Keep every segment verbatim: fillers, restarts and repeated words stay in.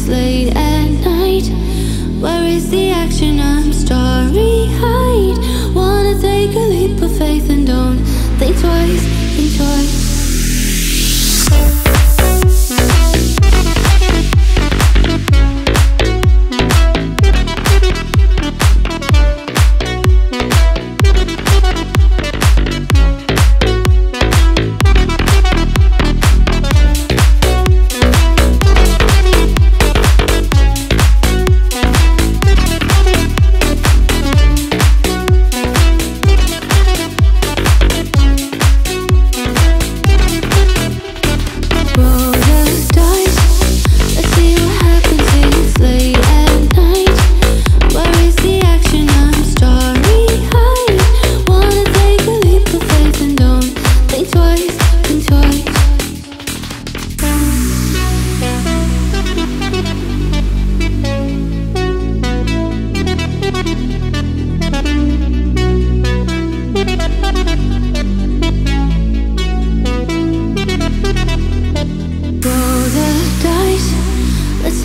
it's late at night. Where is the action? I'm starry-eyed. Wanna take a leap of faith and don't think twice, think twice.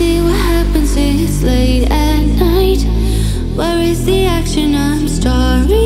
It's late at night. Where is the action? I'm starry.